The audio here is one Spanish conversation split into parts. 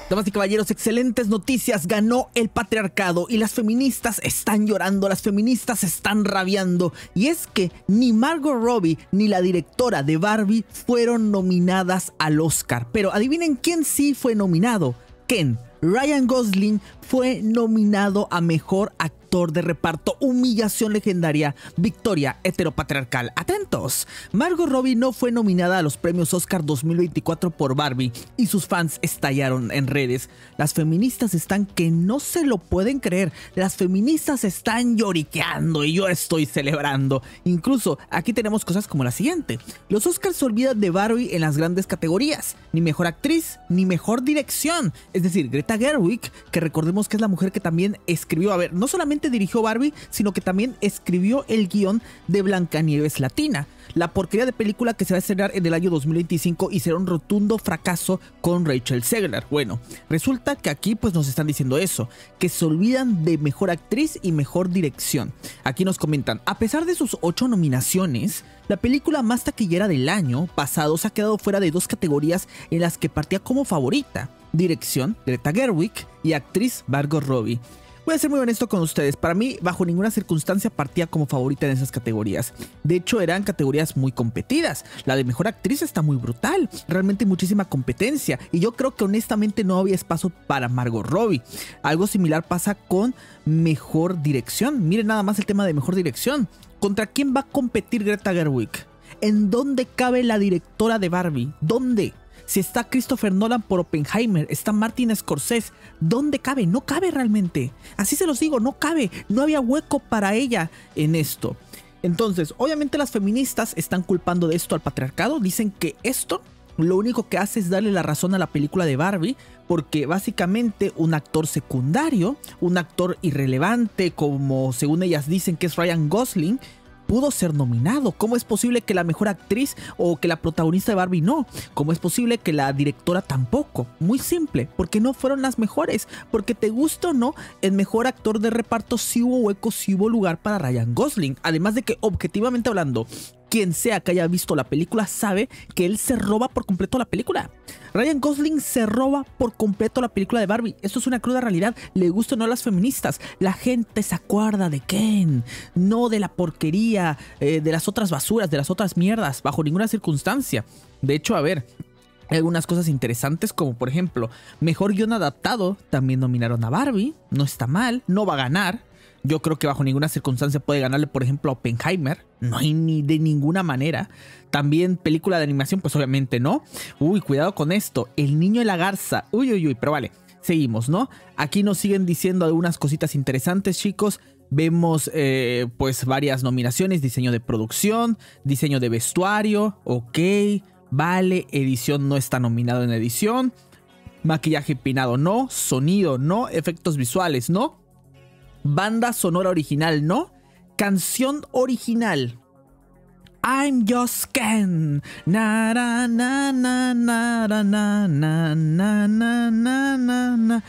Damas y caballeros, excelentes noticias. Ganó el patriarcado y las feministas están llorando, las feministas están rabiando. Y es que ni Margot Robbie ni la directora de Barbie fueron nominadas al Oscar. Pero adivinen quién sí fue nominado. Ken. Ryan Gosling fue nominado a Mejor Actor de Reparto. Humillación legendaria, victoria heteropatriarcal. Atentos, Margot Robbie no fue nominada a los premios Oscar 2024 por Barbie y sus fans estallaron en redes. Las feministas están que no se lo pueden creer. Las feministas están lloriqueando y yo estoy celebrando. Incluso aquí tenemos cosas como la siguiente. Los Oscars se olvidan de Barbie en las grandes categorías. Ni Mejor Actriz, ni Mejor Dirección. Es decir, Greta Gerwig, que recordemos que es la mujer que también escribió, no solamente dirigió Barbie, sino que también escribió el guión de Blancanieves Latina, la porquería de película que se va a estrenar en el año 2025 y será un rotundo fracaso con Rachel Zegler. Bueno, resulta que aquí pues nos están diciendo eso, que se olvidan de Mejor Actriz y Mejor Dirección. Aquí nos comentan, a pesar de sus 8 nominaciones, la película más taquillera del año pasado se ha quedado fuera de 2 categorías en las que partía como favorita: Dirección, Greta Gerwig, y Actriz, Margot Robbie. Voy a ser muy honesto con ustedes, para mí bajo ninguna circunstancia partía como favorita en esas categorías. De hecho eran categorías muy competidas. La de Mejor Actriz está muy brutal, realmente muchísima competencia, y yo creo que honestamente no había espacio para Margot Robbie. Algo similar pasa con Mejor Dirección. Miren nada más el tema de Mejor Dirección. ¿Contra quién va a competir Greta Gerwig? ¿En dónde cabe la directora de Barbie? ¿Dónde? Si está Christopher Nolan por Oppenheimer, está Martin Scorsese, ¿dónde cabe? No cabe realmente. Así se los digo, no cabe. No había hueco para ella en esto. Entonces, obviamente las feministas están culpando de esto al patriarcado. Dicen que esto lo único que hace es darle la razón a la película de Barbie, porque básicamente un actor secundario, un actor irrelevante, como según ellas dicen que es Ryan Gosling, pudo ser nominado. ¿Cómo es posible que la mejor actriz o que la protagonista de Barbie no? ¿Cómo es posible que la directora tampoco? Muy simple, porque no fueron las mejores. Porque te gusta o no, el mejor actor de reparto sí hubo hueco, sí hubo lugar para Ryan Gosling. Además de que, objetivamente hablando, quien sea que haya visto la película sabe que él se roba por completo la película. Ryan Gosling se roba por completo la película de Barbie. Esto es una cruda realidad. Le gusta o no a las feministas, la gente se acuerda de Ken, no de la porquería, de las otras basuras, de las otras mierdas, bajo ninguna circunstancia. De hecho, a ver, hay algunas cosas interesantes, como por ejemplo, Mejor Guión Adaptado. También nominaron a Barbie. No está mal, no va a ganar. Yo creo que bajo ninguna circunstancia puede ganarle, por ejemplo, a Oppenheimer. No hay ni de ninguna manera. También película de animación, pues obviamente no. Uy, cuidado con esto. El Niño y la Garza. Uy, pero vale. Seguimos, ¿no? Aquí nos siguen diciendo algunas cositas interesantes, chicos. Vemos pues varias nominaciones. Diseño de producción, diseño de vestuario. Ok, vale. Edición no está nominado en edición. Maquillaje peinado no. Sonido no. Efectos visuales no. Banda sonora original, ¿no? Canción original, I'm Just Ken. Na na na na na na na na na na na na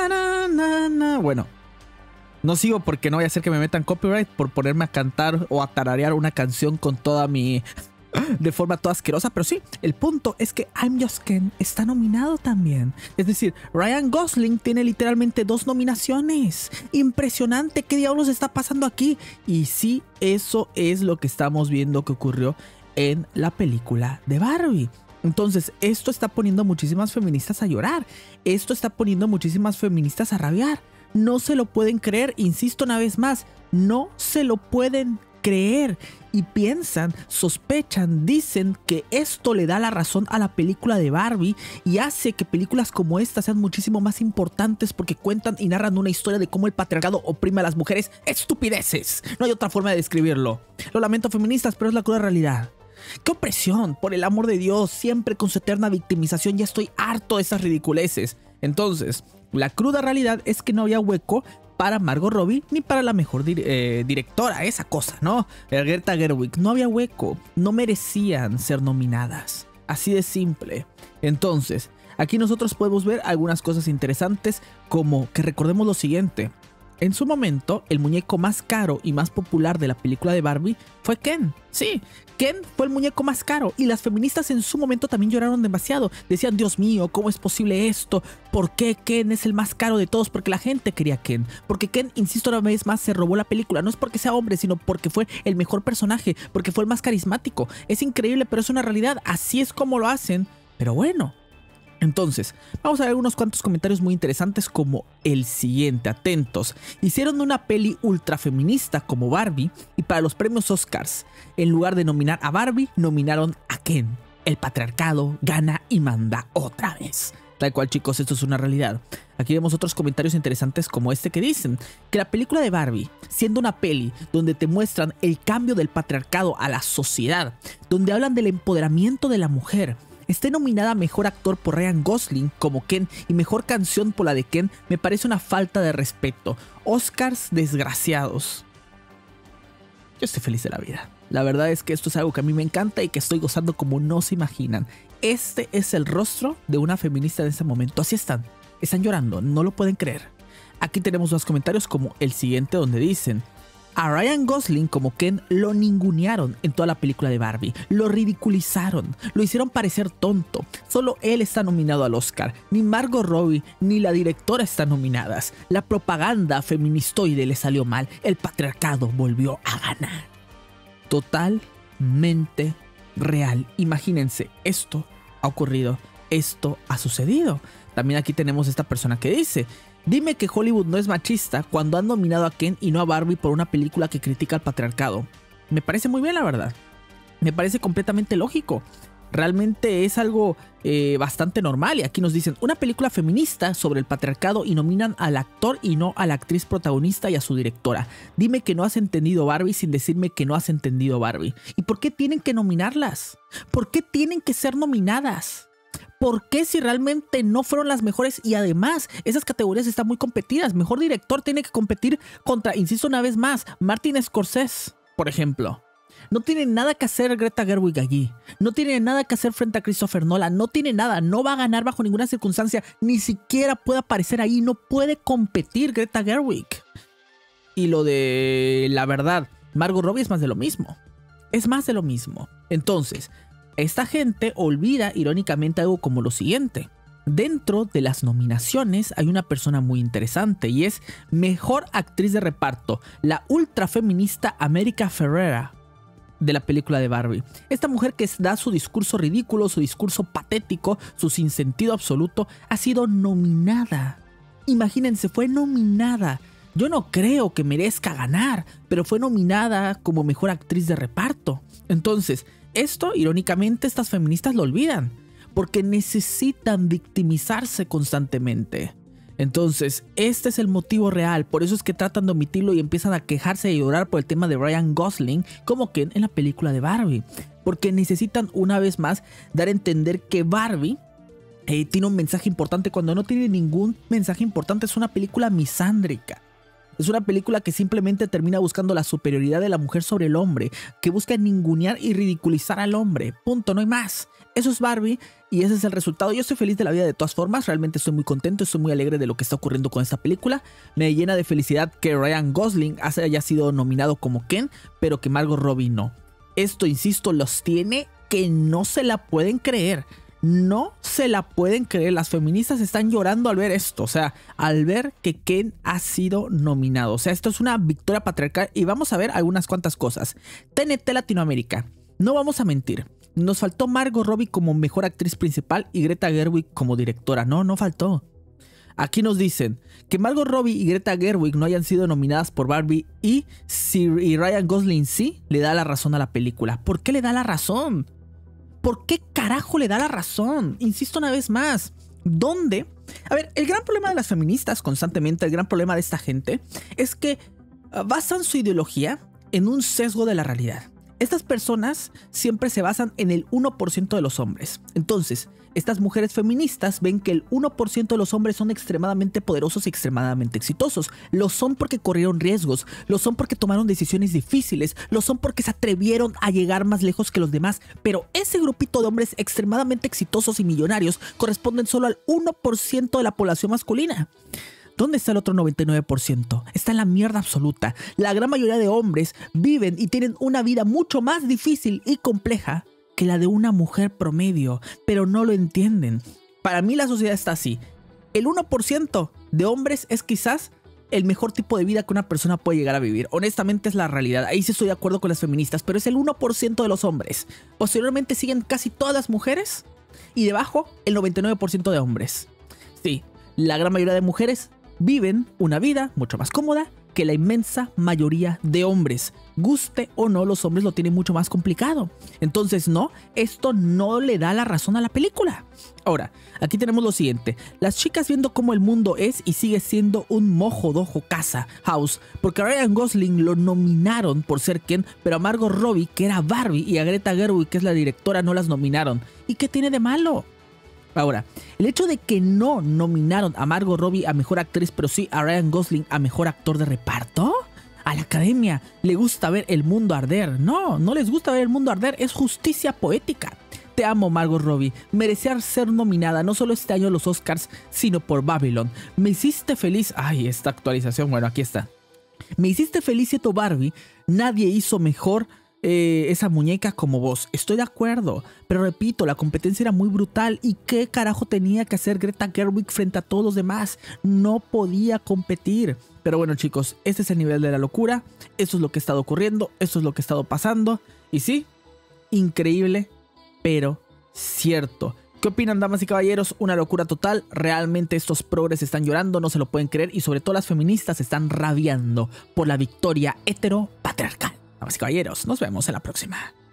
na na. Bueno, no sigo porque no voy a hacer que me metan copyright por ponerme a cantar o a tararear una canción con toda mi... de forma toda asquerosa, pero sí, el punto es que I'm Just Ken está nominado también. Es decir, Ryan Gosling tiene literalmente 2 nominaciones. Impresionante, ¿qué diablos está pasando aquí? Y sí, eso es lo que estamos viendo que ocurrió en la película de Barbie. Entonces, esto está poniendo a muchísimas feministas a llorar. Esto está poniendo a muchísimas feministas a rabiar. No se lo pueden creer, insisto una vez más, no se lo pueden creer. Y piensan, sospechan, dicen que esto le da la razón a la película de Barbie y hace que películas como esta sean muchísimo más importantes porque cuentan y narran una historia de cómo el patriarcado oprime a las mujeres. ¡Estupideces! No hay otra forma de describirlo. Lo lamento, feministas, pero es la cruda realidad. ¡Qué opresión! Por el amor de Dios, siempre con su eterna victimización. Ya estoy harto de esas ridiculeces. Entonces, la cruda realidad es que no había hueco para Margot Robbie ni para la mejor directora, esa cosa, ¿no? Greta Gerwig, no había hueco, no merecían ser nominadas, así de simple. Entonces, aquí nosotros podemos ver algunas cosas interesantes, como que recordemos lo siguiente: En su momento, el muñeco más caro y más popular de la película de Barbie fue Ken. Sí, Ken fue el muñeco más caro y las feministas en su momento también lloraron demasiado. Decían, Dios mío, ¿cómo es posible esto? ¿Por qué Ken es el más caro de todos? Porque la gente quería a Ken. Porque Ken, insisto una vez más, se robó la película. No es porque sea hombre, sino porque fue el mejor personaje, porque fue el más carismático. Es increíble, pero es una realidad. Así es como lo hacen. Pero bueno. Entonces, vamos a ver unos cuantos comentarios muy interesantes como el siguiente, atentos. Hicieron una peli ultra feminista como Barbie y para los premios Oscars, en lugar de nominar a Barbie, nominaron a Ken. El patriarcado gana y manda otra vez. Tal cual, chicos, esto es una realidad. Aquí vemos otros comentarios interesantes como este que dicen que la película de Barbie, siendo una peli donde te muestran el cambio del patriarcado a la sociedad, donde hablan del empoderamiento de la mujer, esté nominada a Mejor Actor por Ryan Gosling como Ken y Mejor Canción por la de Ken, me parece una falta de respeto. Oscars desgraciados. Yo estoy feliz de la vida. La verdad es que esto es algo que a mí me encanta y que estoy gozando como no se imaginan. Este es el rostro de una feminista en este momento. Así están llorando, no lo pueden creer. Aquí tenemos dos comentarios como el siguiente donde dicen: a Ryan Gosling como Ken lo ningunearon en toda la película de Barbie, lo ridiculizaron, lo hicieron parecer tonto. Solo él está nominado al Oscar, ni Margot Robbie ni la directora están nominadas. La propaganda feministoide le salió mal, el patriarcado volvió a ganar. Totalmente real. Imagínense, esto ha ocurrido, esto ha sucedido. También aquí tenemos esta persona que dice: dime que Hollywood no es machista cuando han nominado a Ken y no a Barbie por una película que critica al patriarcado. Me parece muy bien, la verdad. Me parece completamente lógico. Realmente es algo bastante normal. Y aquí nos dicen, una película feminista sobre el patriarcado y nominan al actor y no a la actriz protagonista y a su directora. Dime que no has entendido Barbie sin decirme que no has entendido Barbie. ¿Y por qué tienen que nominarlas? ¿Por qué tienen que ser nominadas? ¿Por qué si realmente no fueron las mejores? Y además, esas categorías están muy competidas. Mejor director tiene que competir contra, insisto una vez más, Martin Scorsese, por ejemplo. No tiene nada que hacer Greta Gerwig allí. No tiene nada que hacer frente a Christopher Nolan. No tiene nada. No va a ganar bajo ninguna circunstancia. Ni siquiera puede aparecer ahí. No puede competir Greta Gerwig. Y lo de la verdad, Margot Robbie es más de lo mismo. Es más de lo mismo. Entonces, esta gente olvida irónicamente algo como lo siguiente. Dentro de las nominaciones hay una persona muy interesante y es Mejor Actriz de Reparto, la ultra feminista America Ferrera de la película de Barbie. Esta mujer que da su discurso ridículo, su discurso patético, su sinsentido absoluto, ha sido nominada. Imagínense, fue nominada. Yo no creo que merezca ganar, pero fue nominada como Mejor Actriz de Reparto. Entonces, esto, irónicamente, estas feministas lo olvidan, porque necesitan victimizarse constantemente. Entonces, este es el motivo real, por eso es que tratan de omitirlo y empiezan a quejarse y llorar por el tema de Ryan Gosling como Ken en la película de Barbie. Porque necesitan una vez más dar a entender que Barbie tiene un mensaje importante cuando no tiene ningún mensaje importante. Es una película misándrica. Es una película que simplemente termina buscando la superioridad de la mujer sobre el hombre, que busca ningunear y ridiculizar al hombre. Punto, no hay más. Eso es Barbie y ese es el resultado. Yo estoy feliz de la vida de todas formas, realmente estoy muy contento, estoy muy alegre de lo que está ocurriendo con esta película. Me llena de felicidad que Ryan Gosling haya sido nominado como Ken, pero que Margot Robbie no. Esto, insisto, los tiene que no se la pueden creer. No se la pueden creer. Las feministas están llorando al ver esto. O sea, al ver que Ken ha sido nominado. O sea, esto es una victoria patriarcal. Y vamos a ver algunas cuantas cosas. TNT Latinoamérica. No vamos a mentir. Nos faltó Margot Robbie como mejor actriz principal y Greta Gerwig como directora. No faltó. Aquí nos dicen que Margot Robbie y Greta Gerwig no hayan sido nominadas por Barbie y Ryan Gosling sí le da la razón a la película. ¿Por qué le da la razón? ¿Por qué carajo le da la razón? Insisto una vez más. ¿Dónde? A ver, el gran problema de las feministas constantemente, el gran problema de esta gente, es que basan su ideología en un sesgo de la realidad. Estas personas siempre se basan en el 1% de los hombres. Entonces, estas mujeres feministas ven que el 1% de los hombres son extremadamente poderosos y extremadamente exitosos. Lo son porque corrieron riesgos, lo son porque tomaron decisiones difíciles, lo son porque se atrevieron a llegar más lejos que los demás. Pero ese grupito de hombres extremadamente exitosos y millonarios corresponden solo al 1% de la población masculina. ¿Dónde está el otro 99%? Está en la mierda absoluta. La gran mayoría de hombres viven y tienen una vida mucho más difícil y compleja que la de una mujer promedio, pero no lo entienden. Para mí la sociedad está así. El 1% de hombres es quizás el mejor tipo de vida que una persona puede llegar a vivir. Honestamente es la realidad. Ahí sí estoy de acuerdo con las feministas, pero es el 1% de los hombres. Posteriormente siguen casi todas las mujeres y debajo el 99% de hombres. Sí, la gran mayoría de mujeres viven una vida mucho más cómoda que la inmensa mayoría de hombres. Guste o no, los hombres lo tienen mucho más complicado. Entonces no, esto no le da la razón a la película. Ahora, aquí tenemos lo siguiente. Las chicas viendo cómo el mundo es y sigue siendo un mojo dojo casa house. Porque a Ryan Gosling lo nominaron por ser Ken, pero a Margot Robbie, que era Barbie, y a Greta Gerwig, que es la directora, no las nominaron. ¿Y qué tiene de malo? Ahora, el hecho de que no nominaron a Margot Robbie a Mejor Actriz, pero sí a Ryan Gosling a Mejor Actor de Reparto. A la academia le gusta ver el mundo arder. No, no les gusta ver el mundo arder, es justicia poética. Te amo, Margot Robbie. Merecías ser nominada no solo este año a los Oscars, sino por Babylon. Me hiciste feliz. Ay, esta actualización, bueno, aquí está. Me hiciste feliz siendo Barbie. Nadie hizo mejor esa muñeca como vos. Estoy de acuerdo, pero repito, la competencia era muy brutal. ¿Y qué carajo tenía que hacer Greta Gerwig frente a todos los demás? No podía competir. Pero bueno, chicos, este es el nivel de la locura. Eso es lo que ha estado ocurriendo, eso es lo que ha estado pasando. Y sí, increíble, pero cierto. ¿Qué opinan, damas y caballeros? Una locura total. Realmente estos progres están llorando, no se lo pueden creer, y sobre todo las feministas están rabiando por la victoria heteropatriarcal. Damas y caballeros, nos vemos en la próxima.